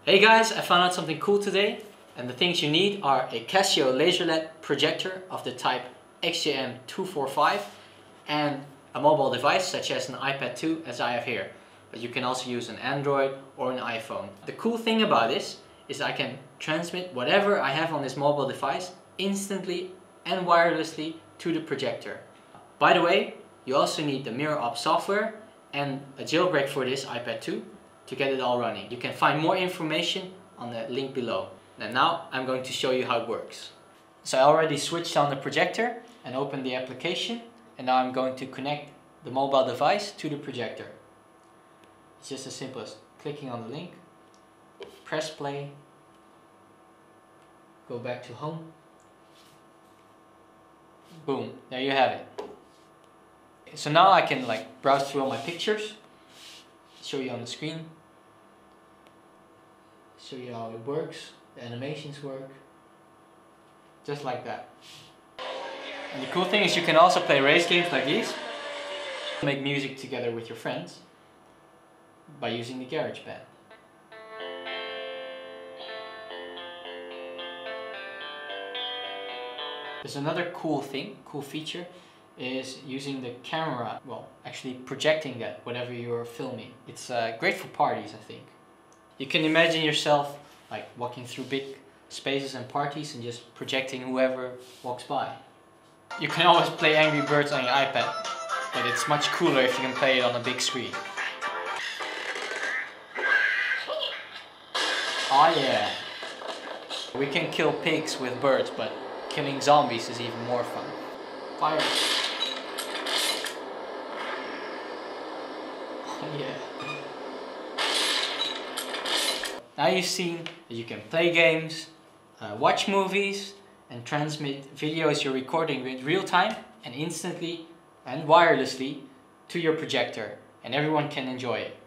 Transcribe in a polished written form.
Hey guys, I found out something cool today, and the things you need are a Casio laser LED projector of the type XJM245 and a mobile device such as an iPad 2 as I have here. But you can also use an Android or an iPhone. The cool thing about this is I can transmit whatever I have on this mobile device instantly and wirelessly to the projector. By the way, you also need the MirrorOp software and a jailbreak for this iPad 2 to get it all running. You can find more information on the link below. And now I'm going to show you how it works. So I already switched on the projector and opened the application, and now I'm going to connect the mobile device to the projector. It's just as simple as clicking on the link, press play, go back to home, boom, there you have it. So now I can browse through all my pictures, show you on the screen, show you how it works, the animations work, just like that. And the cool thing is you can also play race games like these, make music together with your friends by using the GarageBand. There's another cool feature, is using the camera, actually projecting that, whatever you're filming. It's great for parties, I think. You can imagine yourself walking through big spaces and parties and just projecting whoever walks by. You can always play Angry Birds on your iPad, but it's much cooler if you can play it on a big screen. Oh yeah! We can kill pigs with birds, but killing zombies is even more fun. Fire! Yeah. Now you've seen that you can play games, watch movies, and transmit videos you're recording with real time and instantly and wirelessly to your projector, and everyone can enjoy it.